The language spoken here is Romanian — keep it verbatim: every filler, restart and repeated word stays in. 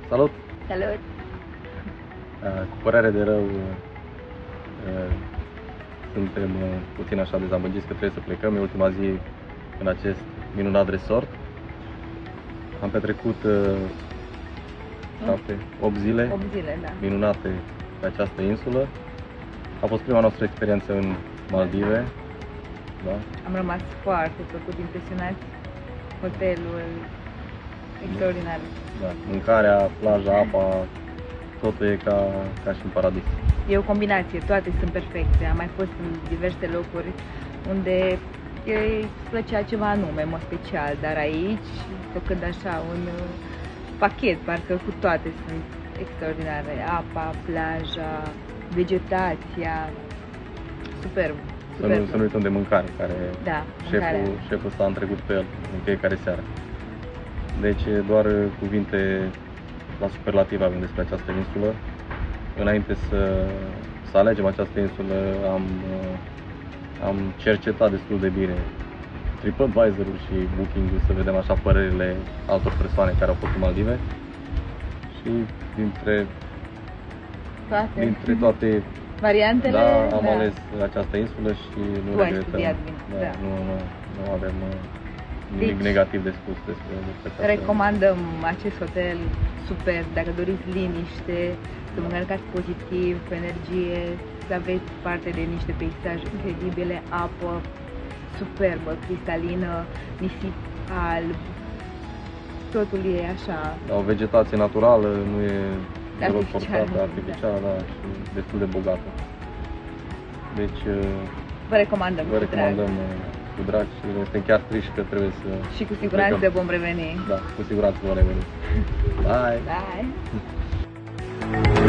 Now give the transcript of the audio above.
Salut! Salut! Cu părere de rău, suntem puțin așa dezamăgiți că trebuie să plecăm. E ultima zi în acest minunat resort. Am petrecut șapte, opt zile, opt zile da. minunate pe această insulă. A fost prima noastră experiență în Maldive. Da? Am rămas foarte plăcut, impresionați. Hotelul extraordinar. Da. Mâncarea, plaja, apa, totul e ca, ca și în paradis. E o combinație, toate sunt perfecte. Am mai fost în diverse locuri unde îi plăcea ceva anume, mă special, dar aici, făcând așa un pachet, parcă cu toate sunt extraordinare. Apa, plaja, vegetația, superb. Să nu, să nu uităm de mâncare, care da, șeful, șeful s-a întrecut pe el în fiecare seară. Deci doar cuvinte la superlativ avem despre această insulă. Înainte să, să alegem această insulă am, am cercetat destul de bine TripAdvisor-ul și Booking-ul să vedem așa părerile altor persoane care au fost în Maldive. Și dintre toate, dintre toate variantele, da, am da. ales această insulă și nu tu regretăm. Da, da. Nu, nu, nu avem nimic deci, negativ de spus despre, despre această. Recomandăm acest hotel super, dacă doriți liniște, să vă încărcați pozitiv, cu energie, să aveți parte de niște peisaje incredibile, apă superbă, cristalină, nisip alb, totul e așa. Da, o vegetație naturală, nu e deloc forțată, artificială, da, și destul de bogată. Deci vă recomandăm, vă recomandăm cu drag și suntem chiar triști că trebuie să... Și cu siguranță plecăm. vom reveni. Da, cu siguranță vom reveni. Bye! Bye!